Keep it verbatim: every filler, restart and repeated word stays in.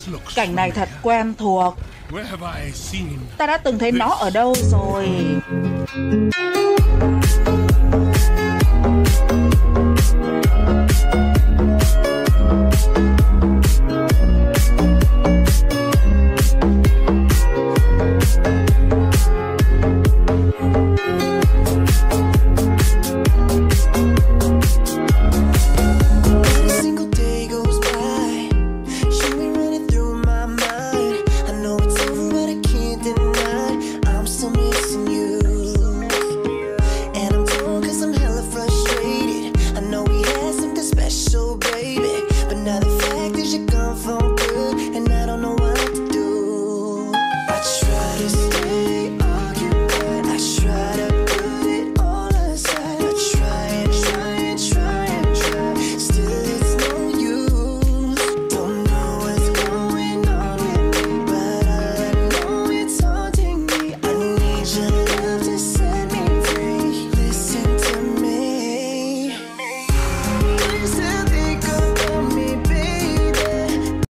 Cảnh này thật quen thuộc. Ta đã từng thấy nó ở đâu rồi. Listen